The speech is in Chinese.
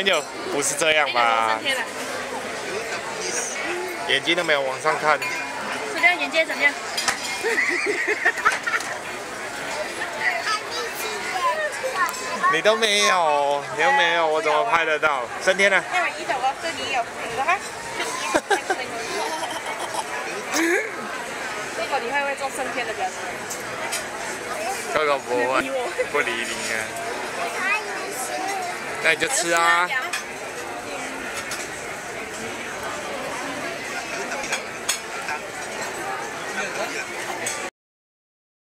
Angel 不是这样吧？眼睛都没有往上看。 这样眼睛怎么样？ 你都没有，你都没有，我怎么拍得到？升天了。 因為呢度啊，對你有的哈。這個你會不會做升天的表情？ 哥哥不会，不理你啊。那你就吃啊。